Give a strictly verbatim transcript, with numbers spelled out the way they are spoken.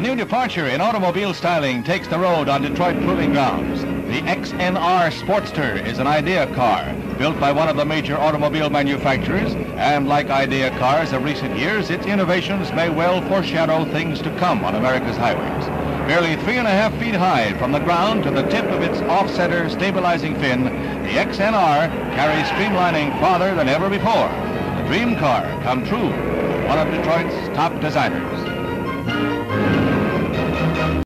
new departure in automobile styling takes the road on Detroit proving grounds. The X N R Sportster is an idea car built by one of the major automobile manufacturers, and like idea cars of recent years, its innovations may well foreshadow things to come on America's highways. Barely three and a half feet high from the ground to the tip of its off-center stabilizing fin, the X N R carries streamlining farther than ever before. The dream car come true, one of Detroit's top designers.